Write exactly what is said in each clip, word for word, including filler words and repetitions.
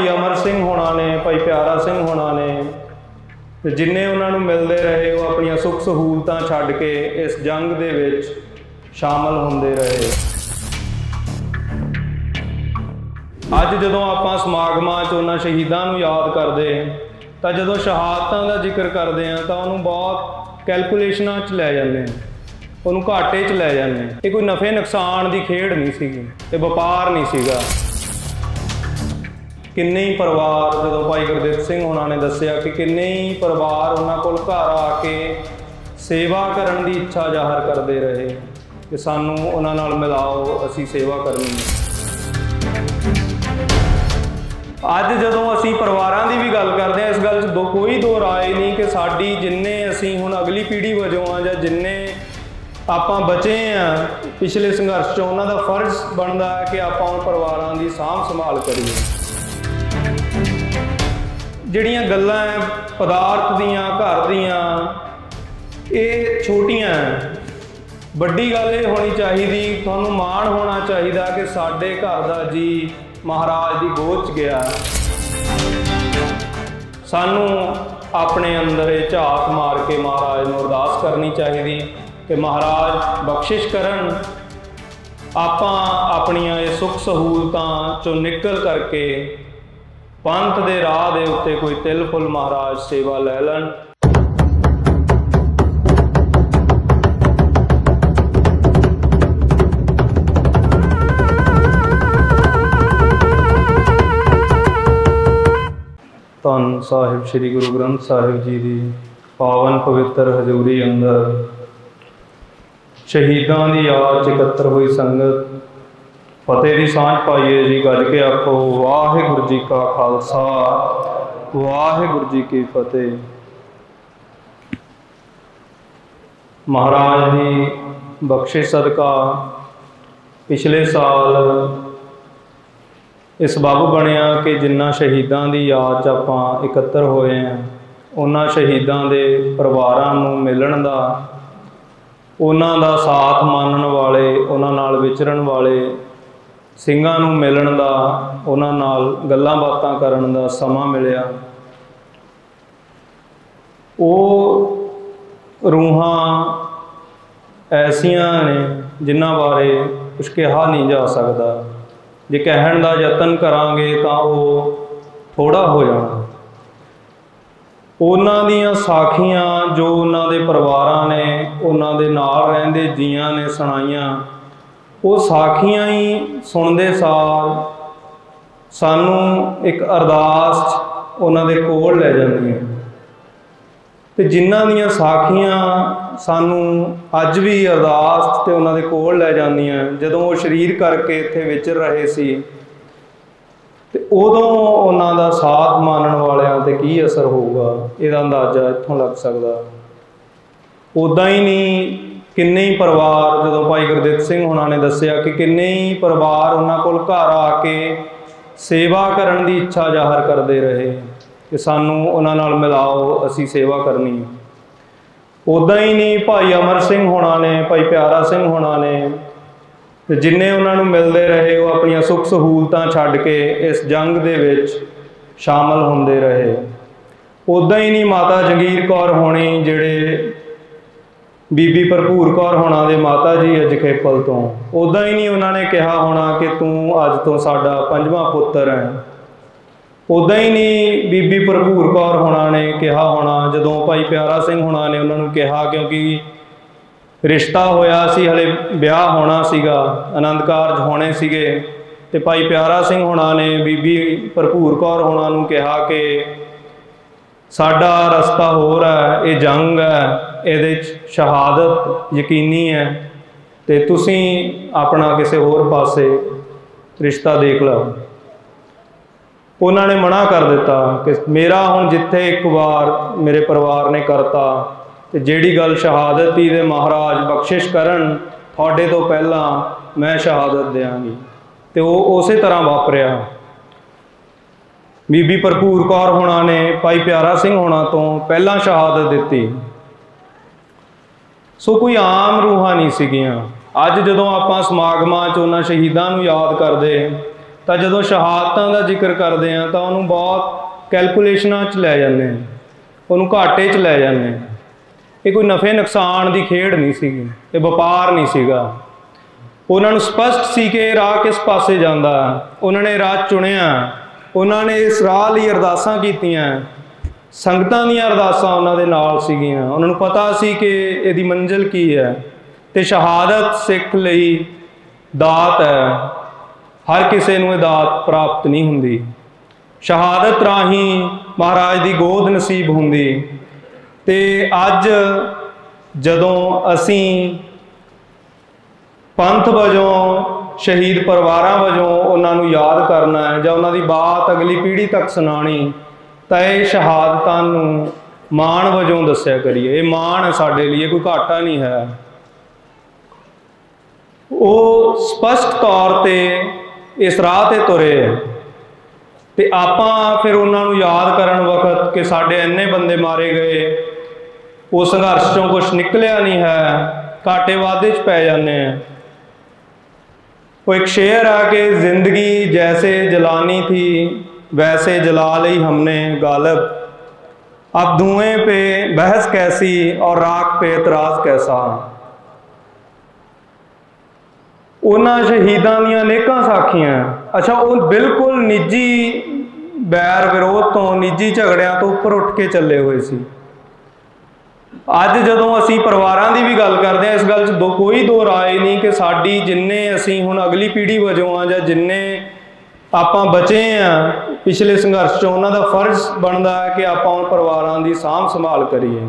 भाई अमर सिंह होना ने, भाई प्यारा सिंह होना ने, जिन्ने उन्होंने मिलते रहे वो अपन सुख सहूलतां छड्ड के इस जंग दे विच शामिल होंदे रहे। अज जदों आपां समागमां च उन्हां शहीदां नूं याद करदे तां जदों शहादतां दा जिक्र करदे हां तां उहनूं बहुत कैलकुलेशनां च लै जांदे हां, उहनूं घाटे च लै जांदे हां। ये कोई नफे नुकसान की खेड नहीं सीगी, ये वपार नहीं सीगा। किन्ने ही परिवार जदों भाई गुरदित सिंह होना ने दस्सिया कि किन्ने ही परिवार उन्हां कोल घर आके सेवा करन दी इच्छा जाहिर करते रहे कि सानू उन्हां नाल मिलाओ, असी सेवा करनी है। अज जदों असी परिवारां दी भी गल करते हैं, इस गल च दो कोई दो राय नहीं कि साडी जिन्ने असी हुण अगली पीढ़ी वजों आ जां जिन्ने आपां बचे हैं पिछले संघर्ष चों, उन्हां दा फर्ज बनदा है कि आपां उन परिवारां दी साਂਭ संभाल करिए। ਜਿਹੜੀਆਂ ਗੱਲਾਂ ਹੈ ਪਦਾਰਥ ਦੀਆਂ घर ਦੀਆਂ ਇਹ ਛੋਟੀਆਂ ਹੈ। ਵੱਡੀ ਗੱਲ ਇਹ ਹੋਣੀ ਚਾਹੀਦੀ, ਤੁਹਾਨੂੰ ਮਾਣ ਹੋਣਾ ਚਾਹੀਦਾ ਕਿ ਸਾਡੇ ਘਰ ਦਾ ਜੀ ਮਹਾਰਾਜ ਦੀ ਗੋਦ 'ਚ ਗਿਆ। ਸਾਨੂੰ ਆਪਣੇ ਅੰਦਰ ਇਹ ਝਾਤ ਮਾਰ ਕੇ ਮਹਾਰਾਜ ਨੂੰ ਅਰਦਾਸ ਕਰਨੀ ਚਾਹੀਦੀ ਕਿ ਮਹਾਰਾਜ ਬਖਸ਼ਿਸ਼ ਕਰਨ, ਆਪਾਂ ਆਪਣੀਆਂ ਇਹ ਸੁੱਖ ਸਹੂਲਤਾਂ ਚੋਂ ਨਿਕਲ ਕਰਕੇ पंथ दे राह दे उत्ते कोई तिल फुल महाराज सेवा लै लैन। धन साहिब श्री गुरु ग्रंथ साहिब जी की पावन पवित्र हजूरी अंदर शहीदां दी याद च इकत्तर हुई संगत फतेह की सांझ पाईए जी। गज के आखो वाहिगुरू जी का खालसा वाहिगुरू जी की फतेह। महाराज की बख्शिश सदका पिछले साल इस बब बनया कि जिन्ना शहीदां की याद च आपां इकत्तर होए हैं, उन्हां शहीदां दे परिवारां नूं मिलण दा, उन्हां दा साथ मानण वाले, उन्हां नाल विचरण वाले ਸਿੰਘਾਂ ਨੂੰ ਮਿਲਣ ਦਾ, ਉਹਨਾਂ ਨਾਲ ਗੱਲਾਂ ਬਾਤਾਂ ਕਰਨ ਦਾ ਸਮਾਂ ਮਿਲਿਆ। ਉਹ ਰੂਹਾਂ ਐਸੀਆਂ ਨੇ ਜਿਨ੍ਹਾਂ ਬਾਰੇ ਕੁਛ ਕਿਹਾ ਨਹੀਂ ਜਾ ਸਕਦਾ। ਜੇ ਕਹਿਣ ਦਾ ਯਤਨ ਕਰਾਂਗੇ ਤਾਂ ਉਹ ਥੋੜ੍ਹਾ ਹੋ ਜਾਣਾ। ਉਹਨਾਂ ਦੀਆਂ ਸਾਖੀਆਂ ਜੋ ਉਹਨਾਂ ਦੇ ਪਰਿਵਾਰਾਂ ਨੇ, ਉਹਨਾਂ ਦੇ ਨਾਲ ਰਹਿੰਦੇ ਜੀਆਂ ਨੇ ਸੁਣਾਈਆਂ, वो साखियां ही सुनते सार सानू एक अरदास उन्हां दे कोल लै जांदियां ते जिन्हां दियां साखियां सानू अज भी अरदास ते उन्हां दे कोल लै जांदियां। जदों वो शरीर करके इत्थे विचर रहे सी ते उदों उन्हां दा साथ मानण वालियां ते की असर होऊगा, इहदा अंदाजा इत्थों लग सकदा। उदां ही नहीं किन्ने ही परिवार जदों भाई गुरदित सिंह होना ने दस्सिया कि किन्ने ही परिवार उन्हां कोल घर आके सेवा करन दी इच्छा जाहिर करते रहे कि सानू उन्हां नाल मिलाओ, असी सेवा करनी है। उदां ही नहीं भाई अमर सिंह होना ने, भाई प्यारा सिंह होना ने, जिन्ने उन्हां नूं मिलते रहे वो अपन सुख सहूलतां छड्ड के इस जंग दे विच शामिल होंदे रहे। उदां ही नहीं माता जंगीर कौर होनी, जिहड़े बीबी भरपूर कौर होना दे माता जी अज खेपल तो, उदा ही नहीं उन्होंने कहा होना कि तू अज तो साडा पंजवां पुत्र है। उदा ही नहीं बीबी भरपूर कौर होना ने कहा होना जदों भाई प्यारा सिंह होना ने उन्होंने कहा, क्योंकि रिश्ता होया सी, हले ब्याह होना सीगा, आनंद कारज होने सीगे, ते भाई प्यारा सिंह होना ने बीबी भरपूर कौर होना नूं कहा कि साडा रस्ता होर है, ये जंग है, ये शहादत यकीनी है, तो तुसीं अपना किसी होर पासे रिश्ता देख लो। उन्होंने मना कर दिता कि मेरा हुण जिथे एक बार मेरे परिवार ने करता तो जिहड़ी गल शहादत की दे महाराज बख्शिश करन, तुहाडे तो पहला मैं शहादत देंगी। तो वो उस तरह वापरिया। बीबी भरपूर कौर होना ने भाई प्यारा सिंह होना तो पहला शहादत दी। सो कोई आम रूहां नहीं सीगियां। अज जदों आपां समागमां च उन्हां शहीदां नूं याद करदे ਤਾਂ ਜਦੋਂ ਸ਼ਹਾਦਤਾਂ ਦਾ ਜ਼ਿਕਰ ਕਰਦੇ ਹਾਂ ਤਾਂ ਉਹਨੂੰ ਬਹੁਤ ਕੈਲਕੂਲੇਸ਼ਨਾਂ 'ਚ ਲੈ ਜਾਂਦੇ ਹਾਂ, ਉਹਨੂੰ ਘਾਟੇ 'ਚ ਲੈ ਜਾਂਦੇ ਹਾਂ। ਇਹ ਕੋਈ ਨਫੇ ਨੁਕਸਾਨ ਦੀ ਖੇਡ ਨਹੀਂ ਸੀਗੀ, ਇਹ ਵਪਾਰ ਨਹੀਂ ਸੀਗਾ। ਉਹਨਾਂ ਨੂੰ ਸਪਸ਼ਟ ਸੀ ਕਿ ਇਹ ਰਾਹ ਕਿਸ ਪਾਸੇ ਜਾਂਦਾ। ਉਹਨਾਂ ਨੇ ਰਾਹ ਚੁਣਿਆ, ਉਹਨਾਂ ਨੇ ਇਸ ਰਾਹ ਲਈ ਅਰਦਾਸਾਂ ਕੀਤੀਆਂ, ਸੰਗਤਾਂ ਦੀਆਂ ਅਰਦਾਸਾਂ ਉਹਨਾਂ ਦੇ ਨਾਲ ਸੀਗੀਆਂ। ਉਹਨਾਂ ਨੂੰ ਪਤਾ ਸੀ ਕਿ ਇਹਦੀ ਮੰਜ਼ਿਲ ਕੀ ਹੈ। ਅਤੇ ਸ਼ਹਾਦਤ ਸਿੱਖ ਲਈ ਦਾਤ ਹੈ, ਹਰ ਕਿਸੇ ਨੂੰ ਇਹ ਦਾਤ ਪ੍ਰਾਪਤ ਨਹੀਂ ਹੁੰਦੀ। ਸ਼ਹਾਦਤ ਰਾਹੀਂ ਮਹਾਰਾਜ ਦੀ ਗੋਦ ਨਸੀਬ ਹੁੰਦੀ। ਅਤੇ ਅੱਜ ਜਦੋਂ ਅਸੀਂ ਪੰਥ ਵਜੋਂ, ਸ਼ਹੀਦ ਪਰਿਵਾਰਾਂ ਵਜੋਂ ਉਹਨਾਂ ਨੂੰ ਯਾਦ ਕਰਨਾ ਹੈ ਜਾਂ ਉਹਨਾਂ ਦੀ ਬਾਤ ਅਗਲੀ ਪੀੜ੍ਹੀ ਤੱਕ ਸੁਣਾਉਣੀ, ਤਾਂ ਇਹ ਸ਼ਹਾਦਤਾਂ ਨੂੰ ਮਾਣ ਵਜੋਂ ਦੱਸਿਆ ਕਰੀਏ। ਇਹ ਮਾਣ ਹੈ ਸਾਡੇ ਲਈ, ਕੋਈ ਘਾਟਾ ਨਹੀਂ ਹੈ। ਉਹ ਸਪਸ਼ਟ ਤੌਰ 'ਤੇ ਇਸ ਰਾਹ 'ਤੇ ਤੁਰੇ ਅਤੇ ਆਪਾਂ ਫਿਰ ਉਹਨਾਂ ਨੂੰ ਯਾਦ ਕਰਨ ਵਕਤ ਕਿ ਸਾਡੇ ਇੰਨੇ ਬੰਦੇ ਮਾਰੇ ਗਏ, ਉਸ ਸੰਘਰਸ਼ 'ਚੋਂ ਕੁਛ ਨਿਕਲਿਆ ਨਹੀਂ ਹੈ, ਘਾਟੇ ਵਾਧੇ 'ਚ ਪੈ ਜਾਂਦੇ ਹਾਂ। वो एक शेर है कि ज़िंदगी जैसे जलानी थी वैसे जला ली हमने गालिब, अब धुएं पे बहस कैसी और राख पे एतराज़ कैसा। उन्हां शहीदां दीयां अनेकां साखियां, अच्छा वो बिल्कुल निजी बैर विरोध तो, निजी झगड़ियां तो उपर उठ के चले हुए सी। ਅੱਜ ਜਦੋਂ ਅਸੀਂ ਪਰਿਵਾਰਾਂ ਦੀ ਵੀ ਗੱਲ ਕਰਦੇ ਹਾਂ, ਇਸ ਗੱਲ 'ਚ ਦੋ ਕੋਈ ਦੋ ਰਾਏ ਨਹੀਂ ਕਿ ਸਾਡੀ ਜਿੰਨੇ ਅਸੀਂ ਹੁਣ ਅਗਲੀ ਪੀੜ੍ਹੀ ਵਜੋਂ ਆ ਜਾਂ ਜਿੰਨੇ ਆਪਾਂ ਬਚੇ ਹਾਂ ਪਿਛਲੇ ਸੰਘਰਸ਼ 'ਚੋਂ, ਉਹਨਾਂ ਦਾ ਫਰਜ਼ ਬਣਦਾ ਹੈ ਕਿ ਆਪਾਂ ਹੁਣ ਪਰਿਵਾਰਾਂ ਦੀ ਸਾਂਭ ਸੰਭਾਲ ਕਰੀਏ।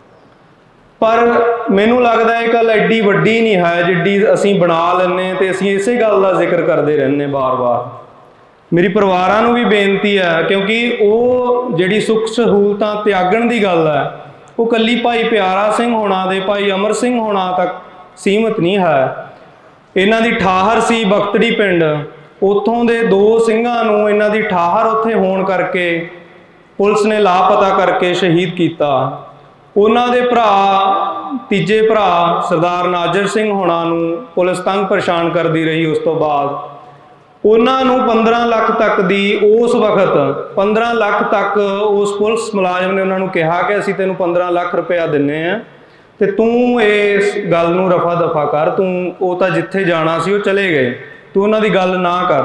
ਪਰ ਮੈਨੂੰ ਲੱਗਦਾ ਇਹ ਗੱਲ ਐਡੀ ਵੱਡੀ ਨਹੀਂ ਹੈ ਜਿੱਡੀ ਅਸੀਂ ਬਣਾ ਲੈਂਦੇ ਅਤੇ ਅਸੀਂ ਇਸੇ ਗੱਲ ਦਾ ਜ਼ਿਕਰ ਕਰਦੇ ਰਹਿੰਦੇ ਵਾਰ-ਵਾਰ। ਮੇਰੀ ਪਰਿਵਾਰਾਂ ਨੂੰ ਵੀ ਬੇਨਤੀ ਹੈ, ਕਿਉਂਕਿ ਉਹ ਜਿਹੜੀ ਸੁੱਖ ਸਹੂਲਤਾਂ ਤਿਆਗਣ ਦੀ ਗੱਲ ਹੈ ਉਹ ਇਕੱਲੀ ਭਾਈ ਪਿਆਰਾ ਸਿੰਘ ਹੋਣਾ ਦੇ, ਭਾਈ ਅਮਰ ਸਿੰਘ ਹੋਣਾ ਤੱਕ ਸੀਮਤ ਨਹੀਂ ਹੈ। ਇਹਨਾਂ ਦੀ ਠਾਹਰ ਸੀ ਬਖਤੜੀ ਪਿੰਡ, ਉੱਥੋਂ ਦੇ ਦੋ ਸਿੰਘਾਂ ਨੂੰ ਇਹਨਾਂ ਦੀ ਠਾਹਰ ਉੱਥੇ ਹੋਣ ਕਰਕੇ ਪੁਲਿਸ ਨੇ ਲਾਪਤਾ ਕਰਕੇ ਸ਼ਹੀਦ ਕੀਤਾ। ਉਹਨਾਂ ਦੇ ਭਰਾ, ਤੀਜੇ ਭਰਾ ਸਰਦਾਰ ਨਾਜਰ ਸਿੰਘ ਹੋਣਾ ਨੂੰ ਪੁਲਿਸ ਤੰਗ ਪਰੇਸ਼ਾਨ ਕਰਦੀ ਰਹੀ। ਉਸ ਤੋਂ ਬਾਅਦ ਉਹਨਾਂ ਨੂੰ ਪੰਦਰਾਂ ਲੱਖ ਤੱਕ ਦੀ, ਉਸ ਵਕਤ ਪੰਦਰਾਂ ਲੱਖ ਤੱਕ ਉਸ ਪੁਲਿਸ ਮੁਲਾਜ਼ਮ ਨੇ ਉਹਨਾਂ ਨੂੰ ਕਿਹਾ ਕਿ ਅਸੀਂ ਤੈਨੂੰ ਪੰਦਰਾਂ ਲੱਖ ਰੁਪਇਆ ਦਿੰਦੇ ਹਾਂ ਅਤੇ ਤੂੰ ਇਸ ਗੱਲ ਨੂੰ ਰਫਾ ਦਫਾ ਕਰ, ਤੂੰ ਉਹ ਤਾਂ ਜਿੱਥੇ ਜਾਣਾ ਸੀ ਉਹ ਚਲੇ ਗਏ, ਤੂੰ ਉਹਨਾਂ ਦੀ ਗੱਲ ਨਾ ਕਰ।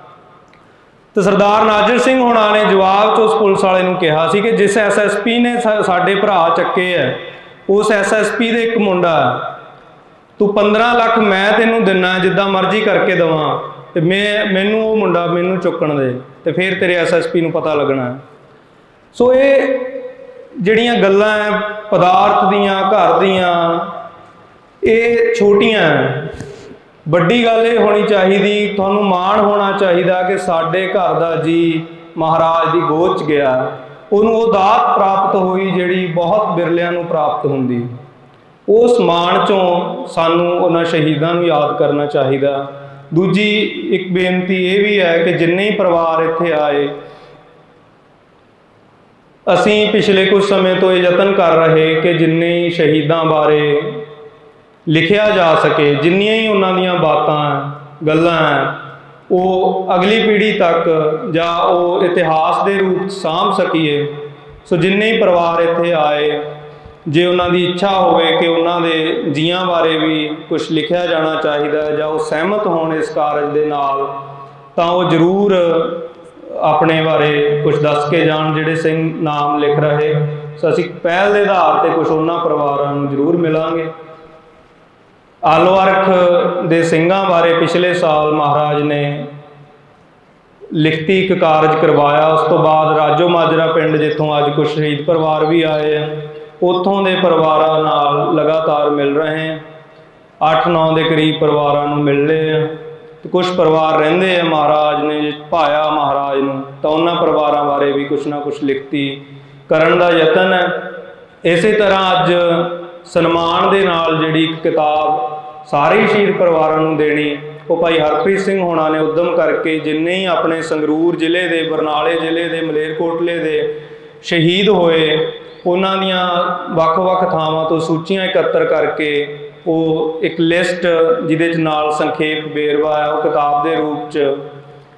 ਤੇ ਸਰਦਾਰ ਨਾਜਰ ਸਿੰਘ ਹੋਣਾ ਨੇ ਜਵਾਬ 'ਚ ਉਸ ਪੁਲਿਸ ਵਾਲੇ ਨੂੰ ਕਿਹਾ ਸੀ ਕਿ ਜਿਸ ਐਸ ਐਸ ਪੀ ਨੇ ਸਾਡੇ ਭਰਾ ਚੱਕੇ ਹੈ, ਉਸ ਐਸ ਐਸ ਪੀ ਦੇ ਇੱਕ ਮੁੰਡਾ, ਤੂੰ ਪੰਦਰਾਂ ਲੱਖ ਮੈਂ ਤੈਨੂੰ ਦਿੰਨਾ, ਜਿੱਦਾਂ ਮਰਜ਼ੀ ਕਰਕੇ ਦੇਵਾਂ, ਤੇ ਮੈਂ ਮੈਨੂੰ ਉਹ ਮੁੰਡਾ ਮੈਨੂੰ ਚੁੱਕਣ ਦੇ, ਤੇ ਫਿਰ ਤੇਰੇ ਐਸ ਐਸ ਪੀ ਨੂੰ ਪਤਾ ਲੱਗਣਾ। ਸੋ ਇਹ ਜਿਹੜੀਆਂ ਗੱਲਾਂ ਹੈ ਪਦਾਰਥ ਦੀਆਂ, ਘਰ ਦੀਆਂ, ਇਹ ਛੋਟੀਆਂ। ਵੱਡੀ ਗੱਲ ਇਹ ਹੋਣੀ ਚਾਹੀਦੀ, ਤੁਹਾਨੂੰ ਮਾਣ ਹੋਣਾ ਚਾਹੀਦਾ ਕਿ ਸਾਡੇ ਘਰ ਦਾ ਜੀ ਮਹਾਰਾਜ ਦੀ ਗੋਦ 'ਚ ਗਿਆ, ਉਹਨੂੰ ਉਹ ਦਾਤ ਪ੍ਰਾਪਤ ਹੋਈ ਜਿਹੜੀ ਬਹੁਤ ਬਿਰਲਿਆਂ ਨੂੰ ਪ੍ਰਾਪਤ ਹੁੰਦੀ। ਉਸ ਮਾਣ 'ਚੋਂ ਸਾਨੂੰ ਉਹਨਾਂ ਸ਼ਹੀਦਾਂ ਨੂੰ ਯਾਦ ਕਰਨਾ ਚਾਹੀਦਾ। ਦੂਜੀ ਇੱਕ ਬੇਨਤੀ ਇਹ ਵੀ ਹੈ ਕਿ ਜਿੰਨੇ ਹੀ ਪਰਿਵਾਰ ਇੱਥੇ ਆਏ, ਅਸੀਂ ਪਿਛਲੇ ਕੁਝ ਸਮੇਂ ਤੋਂ ਇਹ ਯਤਨ ਕਰ ਰਹੇ ਕਿ ਜਿੰਨੇ ਹੀ ਸ਼ਹੀਦਾਂ ਬਾਰੇ ਲਿਖਿਆ ਜਾ ਸਕੇ, ਜਿੰਨੀਆਂ ਹੀ ਉਹਨਾਂ ਦੀਆਂ ਬਾਤਾਂ ਗੱਲਾਂ ਹੈ, ਉਹ ਅਗਲੀ ਪੀੜ੍ਹੀ ਤੱਕ ਜਾਂ ਉਹ ਇਤਿਹਾਸ ਦੇ ਰੂਪ 'ਚ ਸਾਂਭ ਸਕੀਏ। ਸੋ ਜਿੰਨੇ ਹੀ ਪਰਿਵਾਰ ਇੱਥੇ ਆਏ, ਜੇ ਉਹਨਾਂ ਦੀ ਇੱਛਾ ਹੋਵੇ ਕਿ ਉਹਨਾਂ ਦੇ ਜੀਆਂ ਬਾਰੇ ਵੀ ਕੁਛ ਲਿਖਿਆ ਜਾਣਾ ਚਾਹੀਦਾ ਜਾਂ ਉਹ ਸਹਿਮਤ ਹੋਣ ਇਸ ਕਾਰਜ ਦੇ ਨਾਲ, ਤਾਂ ਉਹ ਜ਼ਰੂਰ ਆਪਣੇ ਬਾਰੇ ਕੁਛ ਦੱਸ ਕੇ ਜਾਣ ਜਿਹੜੇ ਸਿੰਘ ਨਾਮ ਲਿਖ ਰਹੇ। ਸੋ ਅਸੀਂ ਪਹਿਲ ਦੇ ਆਧਾਰ 'ਤੇ ਕੁਛ ਉਹਨਾਂ ਪਰਿਵਾਰਾਂ ਨੂੰ ਜ਼ਰੂਰ ਮਿਲਾਂਗੇ। ਆਲੋ ਅਰਖ ਦੇ ਸਿੰਘਾਂ ਬਾਰੇ ਪਿਛਲੇ ਸਾਲ ਮਹਾਰਾਜ ਨੇ ਲਿਖਤੀ ਇੱਕ ਕਾਰਜ ਕਰਵਾਇਆ। ਉਸ ਤੋਂ ਬਾਅਦ ਰਾਜੋ ਮਾਜਰਾ ਪਿੰਡ, ਜਿੱਥੋਂ ਅੱਜ ਕੁਛ ਸ਼ਹੀਦ ਪਰਿਵਾਰ ਵੀ ਆਏ ਆ, ਉੱਥੋਂ ਦੇ ਪਰਿਵਾਰਾਂ ਨਾਲ ਲਗਾਤਾਰ ਮਿਲ ਰਹੇ ਹਾਂ। ਅੱਠ ਨੌ ਦੇ ਕਰੀਬ ਪਰਿਵਾਰਾਂ ਨੂੰ ਮਿਲ ਲਏ ਆ, ਅਤੇ ਕੁਛ ਪਰਿਵਾਰ ਰਹਿੰਦੇ ਆ ਮਹਾਰਾਜ ਨੇ ਜੇ ਭਾਇਆ ਮਹਾਰਾਜ ਨੂੰ, ਤਾਂ ਉਹਨਾਂ ਪਰਿਵਾਰਾਂ ਬਾਰੇ ਵੀ ਕੁਛ ਨਾ ਕੁਛ ਲਿਖਤੀ ਕਰਨ ਦਾ ਯਤਨ ਹੈ। ਇਸੇ ਤਰ੍ਹਾਂ ਅੱਜ ਸਨਮਾਨ ਦੇ ਨਾਲ ਜਿਹੜੀ ਇੱਕ ਕਿਤਾਬ ਸਾਰੇ ਹੀ ਸ਼ਹੀਦ ਪਰਿਵਾਰਾਂ ਨੂੰ ਦੇਣੀ, ਉਹ ਭਾਈ ਹਰਪ੍ਰੀਤ ਸਿੰਘ ਹੋਣਾ ਨੇ ਉੱਦਮ ਕਰਕੇ ਜਿੰਨੇ ਹੀ ਆਪਣੇ ਸੰਗਰੂਰ ਜ਼ਿਲ੍ਹੇ ਦੇ, ਬਰਨਾਲੇ ਜ਼ਿਲ੍ਹੇ ਦੇ, ਮਲੇਰਕੋਟਲੇ ਦੇ ਸ਼ਹੀਦ ਹੋਏ, ਉਹਨਾਂ ਦੀਆਂ ਵੱਖ-ਵੱਖ ਥਾਵਾਂ ਤੋਂ ਸੂਚੀਆਂ ਇਕੱਤਰ ਕਰਕੇ ਉਹ ਇੱਕ ਲਿਸਟ ਜਿਹਦੇ 'ਚ ਨਾਲ ਸੰਖੇਪ ਵੇਰਵਾ ਹੈ, ਉਹ ਕਿਤਾਬ ਦੇ ਰੂਪ 'ਚ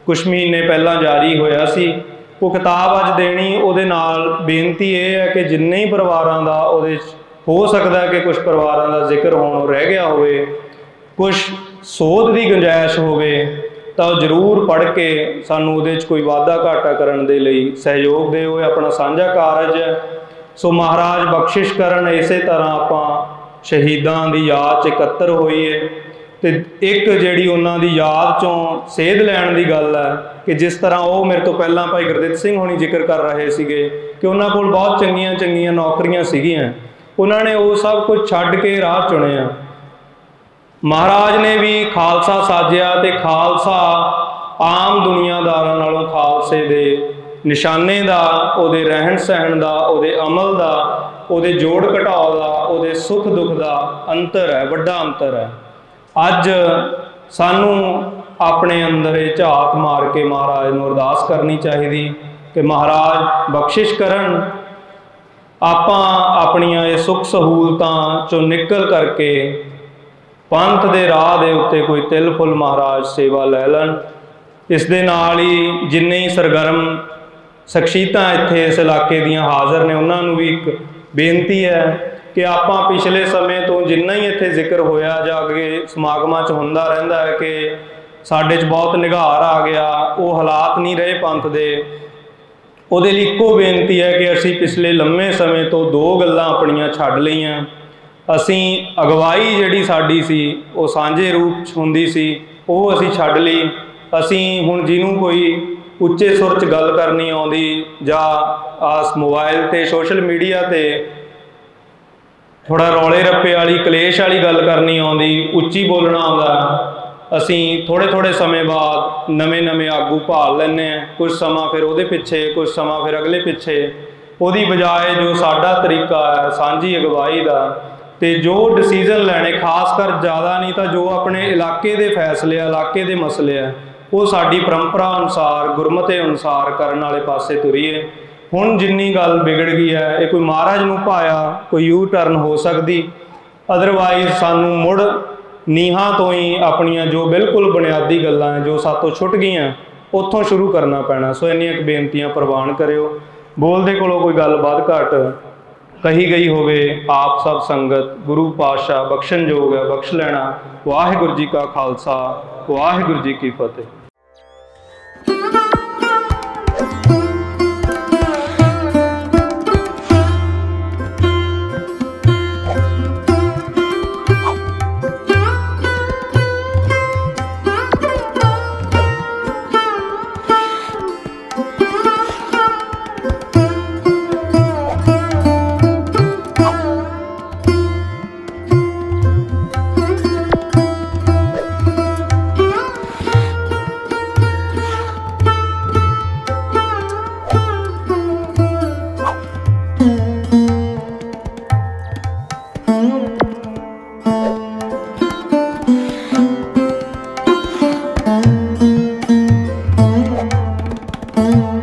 कुछ महीने पहला जारी होया सी। वो किताब अज देनी उहदे नाल बेनती ये है कि जिन्ने ही परिवारां दा उहदे हो सकता है कि कुछ परिवारां दा जिक्र होण रह गया होवे, कुछ सोध की गुंजाइश होवे तो जरूर पढ़ के सानू उहदे च कोई वाधा घाटा करन दे लई सहयोग दे। अपना साझा कारज है। सो महाराज बख्शिश करन इस तरह आपां शहीदां दी याद च इकत्तर होईए ते एक जिहड़ी उन्हां दी याद चों सेध लैण दी गल है कि जिस तरह वो मेरे तो पहलां भाई गुरदित सिंह होनी जिक्र कर रहे सीगे कि उन्हां कोल बहुत चंगियां चंगियां नौकरियां सीगियां, उन्होंने वो सब कुछ छड्ड के राह चुनिया। महाराज ने भी खालसा साजिया ते खालसा आम दुनियादारां नालों खालसे दे निशाने दा, उहदे रहन सहन दा, उहदे अमल दा, उहदे जोड़ घटाव दा, उहदे सुख दुख दा अंतर है, वड्डा अंतर है। अज सानू अपने अंदर ये झात मार के महाराज नूं अरदास करनी चाहिए कि महाराज बख्शिश करन, आपां अपनियां ये सुख सहूलतां चों निकल करके पंथ दे राह दे उत्ते कोई तिल फुल महाराज सेवा लै लैन। इस दे नाल ही जिन्ने ही सरगर्म शख्सियतां इत्थे इस इलाके दियां हाज़र ने उन्हां नूं भी एक बेनती है कि आपां पिछले समय तो जिन्ना ही इत्थे जिक्र होया जां अगे समागमां च हुंदा रहिंदा है कि साडे च बहुत निघार आ गया, वो हालात नहीं रहे पंथ दे। उहदे लई इक्को बेनती है कि असीं पिछले लंबे समय तो दो गल्लां अपणियां छड्ड लईआं। असीं अगवाई जिहड़ी साडी सी वो सांझे रूप च हुंदी सी, वो असीं छड्ड लई। असीं हुण जिहनूं कोई उच्चे सुर च गल करनी आउंदी जां आस मोबाइल ते सोशल मीडिया ते थोड़ा रौले रप्पे वाली कलेश वाली गल करनी आउंदी, उच्ची बोलना आउंदा, असीं थोड़े थोड़े समय बाद नवे नवे आगू भाल लैंदे हैं। कुछ समा फिर उहदे पिछे, कुछ समा फिर अगले पिछे। उहदी बजाय जो साडा तरीका है सांझी अगवाई का ते जो डिसीजन लैने खासकर ज़्यादा नहीं तो जो अपने इलाके के फैसले इलाके के मसले है वो साडी परंपरा अनुसार गुरमते अनुसार करने वाले पासे तुरीए। हुण जिन्नी गल बिगड़ गई है ये कोई महाराज नूं भाया कोई यू टर्न हो सकती, अदरवाइज सानू मुड़ नीहां तो ही अपनियां जो बिल्कुल बुनियादी गल्लां हैं जो सातों छुट गईयां उत्थों शुरू करना पैना। सो इन्नियां क बेनतियां प्रवान करियो। बोलदे कोलों कोई गल वध घट कही गई होवे आप सब संगत गुरु पातशाह बख्शण जोग है बख्श लेना। वाहिगुरू जी का खालसा वाहिगुरू जी की फतेह। Mm-hmm.